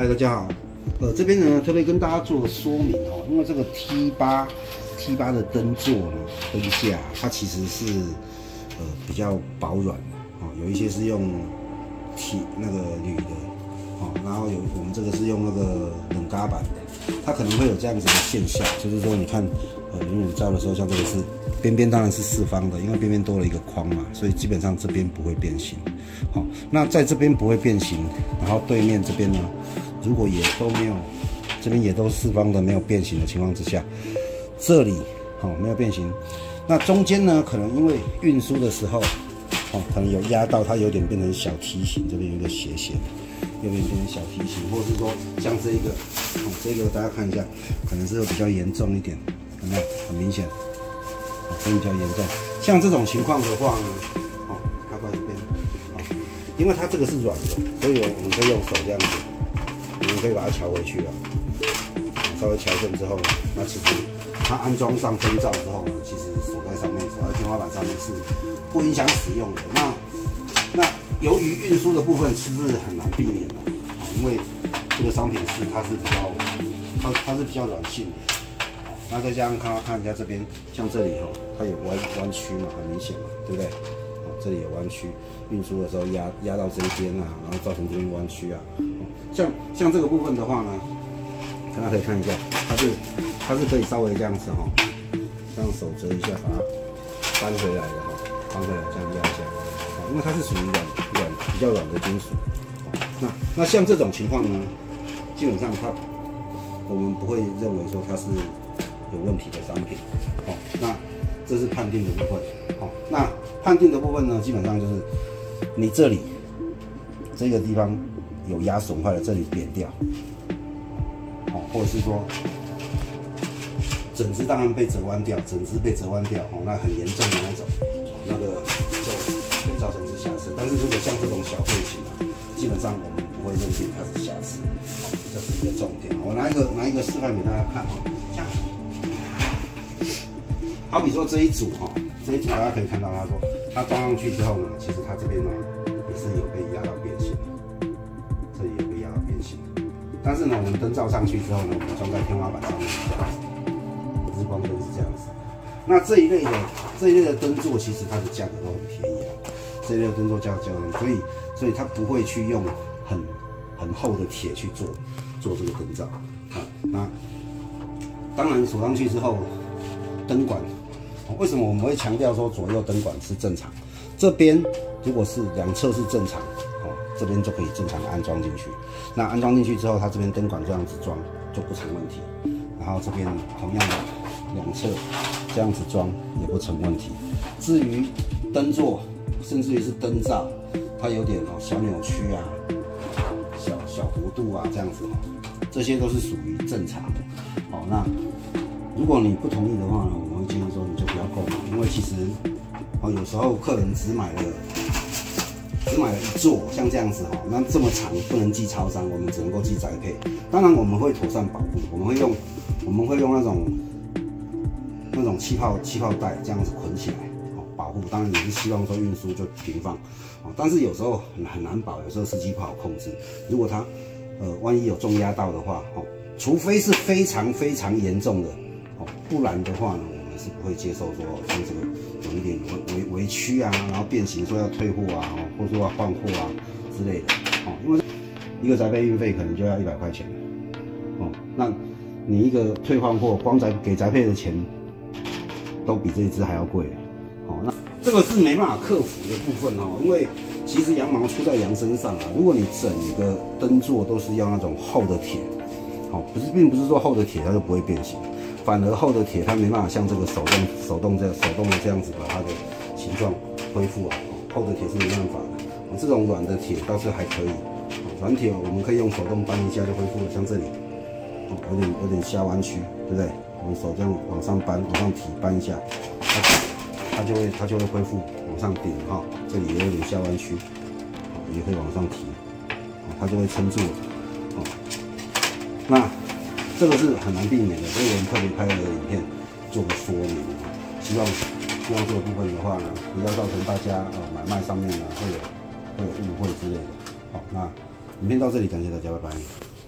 嗨，大家好。这边呢特别跟大家做个说明哦，因为这个 T8 的灯座呢，灯架它其实是比较保软的哦，有一些是用那个铝的哦，然后我们这个是用那个冷轧板的，它可能会有这样子的现象，就是说你看远远照的时候，像这个是边边当然是四方的，因为边边多了一个框嘛，所以基本上这边不会变形。好，那在这边不会变形，然后对面这边呢，如果也都没有，这边也都四方的没有变形的情况之下，这里没有变形，那中间呢可能因为运输的时候可能有压到它，有点变成小梯形，这边有一个斜斜的，右边变成小梯形，或者是说像这一个这个大家看一下，可能是会比较严重一点，有没有很明显？比较严重。像这种情况的话呢，它过来这边，因为它这个是软的，所以我们可以用手这样子，我们可以把它调回去了。稍微调正之后呢，那其实它安装上灯罩之后呢，其实锁在上面，锁在天花板上面是不影响使用的。那由于运输的部分是不是很难避免的？因为这个商品是它是比较软性的。那再加上看一下这边，像这里它有弯曲嘛，很明显嘛，对不对？这里有弯曲，运输的时候压到这一边啊，然后造成这边弯曲啊。像这个部分的话呢，大家可以看一下，它是可以稍微这样子这样手折一下，把它搬回来的搬回来这样压一下，因为它是属于比较软的金属。那像这种情况呢，基本上我们不会认为说它是有问题的商品，那这是判定的部分，那判定的部分呢，基本上就是你这里这个地方有压损坏了，这里扁掉，或者是说整只当然被折弯掉，那很严重的那种，那个就会造成是瑕疵。但是如果像这种小废品基本上我们不会认定它是瑕疵，这是一个重点。我拿一个示范给大家看像。好比说这一组大家可以看到，它装上去之后呢，其实它这边也是有被压到变形，这里有被压到变形。但是呢，我们灯罩上去之后呢，我们装在天花板上面是这样子，日光灯是这样子。那这一类的灯座，其实它的价格都很便宜这一类的灯座价格很便宜，所以它不会去用很厚的铁去做这个灯罩那当然锁上去之后，灯管。为什么我们会强调说左右灯管是正常？这边如果是两侧是正常，这边就可以正常的安装进去。那安装进去之后，它这边灯管这样子装就不成问题。然后这边同样的两侧这样子装也不成问题。至于灯座，甚至于是灯罩，它有点小扭曲啊、小弧度啊这样子这些都是属于正常的。那如果你不同意的话呢，我们会建议说你就不要购买，因为其实有时候客人只买了一座，像这样子那这么长不能寄超商，我们只能够寄宅配。当然我们会妥善保护，我们会用那种气泡袋这样子捆起来保护。当然也是希望说运输就平放但是有时候很难保，有时候司机不好控制。如果他万一有重压到的话除非是非常非常严重的。不然的话呢，我们是不会接受说像这个有一点微曲啊，然后变形说要退货啊，或者说要换货啊之类的因为一个宅配运费可能就要100块钱那你一个退换货，光给宅配的钱都比这一只还要贵那这个是没办法克服的部分因为其实羊毛出在羊身上如果你整个灯座都是要那种厚的铁并不是说厚的铁它就不会变形。反而厚的铁它没办法像这个手动的这样子把它的形状恢复厚的铁是没办法的这种软的铁倒是还可以软铁我们可以用手动扳一下就恢复了，像这里有点下弯曲，对不对？我们手这样往上扳，往上提扳一下，它就会恢复，往上顶这里也有点下弯曲也可以往上提它就会撑住了那这个是很难避免的，所以我们特别拍了个影片做个说明希望这个部分的话呢，不要造成大家买卖上面呢会有误会之类的。好，那影片到这里，感谢大家，拜拜。